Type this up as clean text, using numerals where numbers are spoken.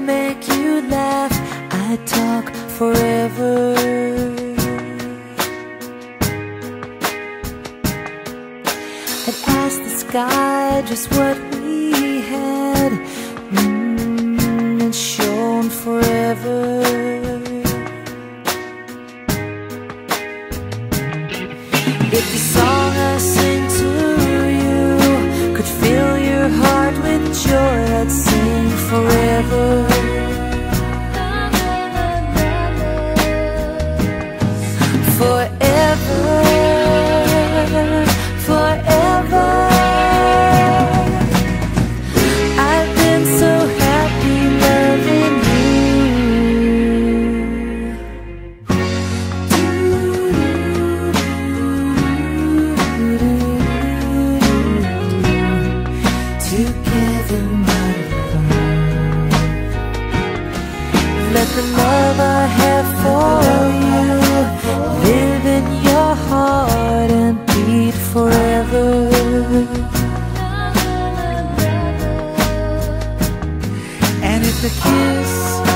make you laugh, I'd talk forever. I'd ask the sky just what we had, and shone forever. If the song I sing to you could fill your heart with joy, I'd sing forever. Forever, forever. I've been so happy loving together, my love. Let the love I have for you live in your heart and beat forever. And if the kiss